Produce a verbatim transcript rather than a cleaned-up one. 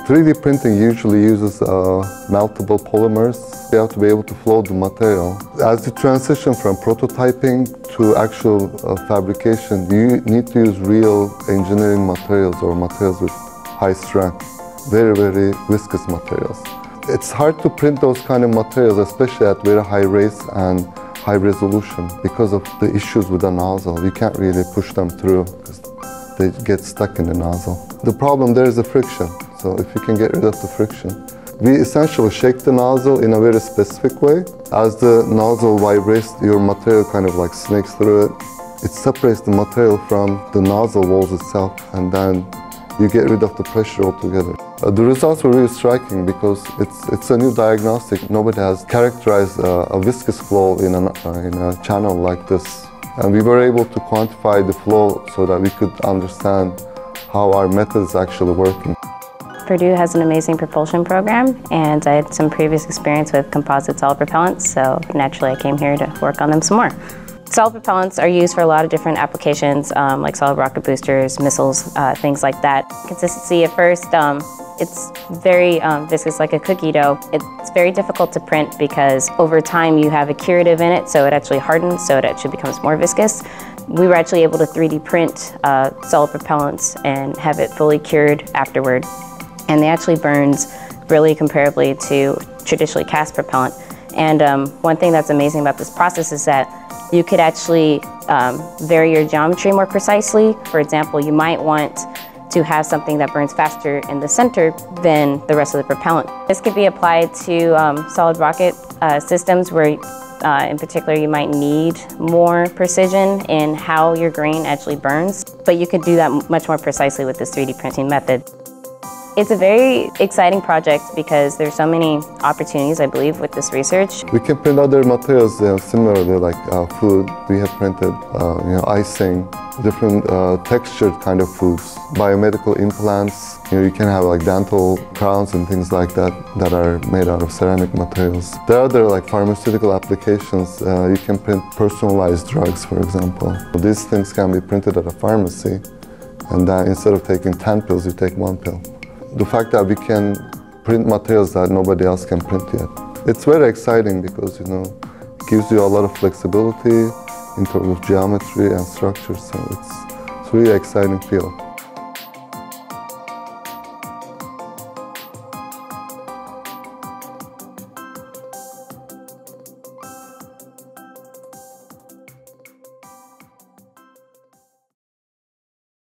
three D printing usually uses uh, meltable polymers. You have to be able to float the material. As you transition from prototyping to actual uh, fabrication, you need to use real engineering materials or materials with high strength, very, very viscous materials. It's hard to print those kind of materials, especially at very high rates and high resolution, because of the issues with the nozzle. You can't really push them through because they get stuck in the nozzle. The problem there is the friction. So if you can get rid of the friction, we essentially shake the nozzle in a very specific way. As the nozzle vibrates, your material kind of like snakes through it. It separates the material from the nozzle walls itself, and then you get rid of the pressure altogether. Uh, the results were really striking because it's, it's a new diagnostic. Nobody has characterized uh, a viscous flow in a, uh, in a channel like this. And we were able to quantify the flow so that we could understand how our method is actually working. Purdue has an amazing propulsion program, and I had some previous experience with composite solid propellants, so naturally I came here to work on them some more. Solid propellants are used for a lot of different applications, um, like solid rocket boosters, missiles, uh, things like that. Consistency at first, um, it's very um, viscous, like a cookie dough. It's very difficult to print because over time you have a curative in it, so it actually hardens, so it actually becomes more viscous. We were actually able to three D print uh, solid propellants and have it fully cured afterward. And they actually burns really comparably to traditionally cast propellant. And um, one thing that's amazing about this process is that you could actually um, vary your geometry more precisely. For example, you might want to have something that burns faster in the center than the rest of the propellant. This could be applied to um, solid rocket uh, systems where uh, in particular you might need more precision in how your grain actually burns, but you could do that much more precisely with this three D printing method. It's a very exciting project because there's so many opportunities, I believe, with this research. We can print other materials, you know, similarly, like uh, food. We have printed, uh, you know, icing, different uh, textured kind of foods, biomedical implants. You know, you can have like dental crowns and things like that that are made out of ceramic materials. There are other like pharmaceutical applications. Uh, you can print personalized drugs, for example. These things can be printed at a pharmacy, and then instead of taking ten pills, you take one pill. The fact that we can print materials that nobody else can print yet. It's very exciting because, you know, it gives you a lot of flexibility in terms of geometry and structure, so it's, it's a really exciting field.